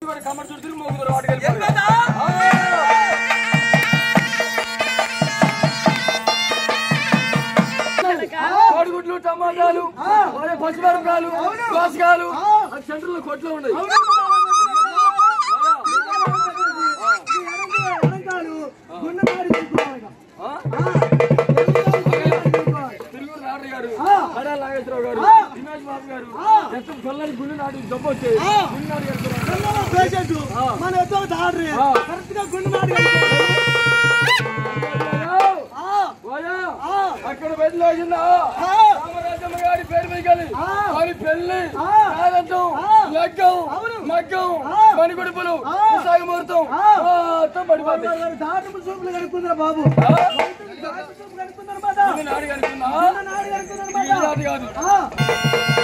comer చుట్టూ మోగుదరు వాటికి కోడిగుడ్లు టమాటాలు పచ్చిమిరపకాయలు దోసకాయలు సెంటర్లో కొట్లో ఉన్నాయి తిరుగురు నాయుడు గారు అడా నాగేశ్వరరావు గారు దినేష్ బాబు గారు ఎత్తం చల్లని గుండె నాటి జబ్బు వచ్చేది గుండె నాటి మన ఎత్తో తాడ్రి కరెక్ట్ గా గుండె నాటి అక్కడ వెళ్ళిన రామరాజమ్మ గారి పేరు మీదకి వారి పెళ్లి కాదంతం లగ్గం మగ్గం మణిగుడుపులు సాగుమూర్తం పడిపోతాయి సూపులు కనుక్కున్నారా బాబు నాడు కనుక్కున్నా కాదు